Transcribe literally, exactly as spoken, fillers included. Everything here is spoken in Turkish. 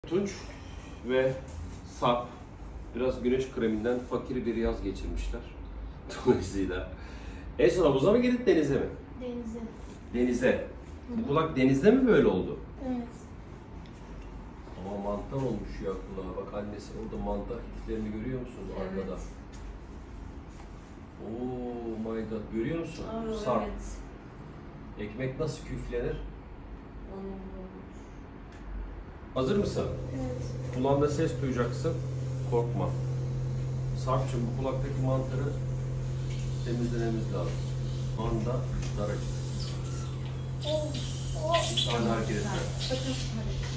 Tunç ve Sarp biraz güneş kreminden fakir bir yaz geçirmişler. Dolayısıyla. En son havuza mı girdik, denize mi? Denize. Denize. Bu kulak denizde mi böyle oldu? Evet. Ama mantar olmuş ya kulağa. Bak annesi orada mantar hitlerini görüyor musunuz Evet. arkada? Oh my god, görüyor musun? Aa, Sarp. evet. Ekmek nasıl küflenir? Onun Hazır mısın? Evet. Kulağında ses duyacaksın. Korkma. Sarp'cığım bu kulaktaki mantarı temizlememiz lazım. Anda dar açık. O, o. Bir tane hareket etme. Bakın hareket.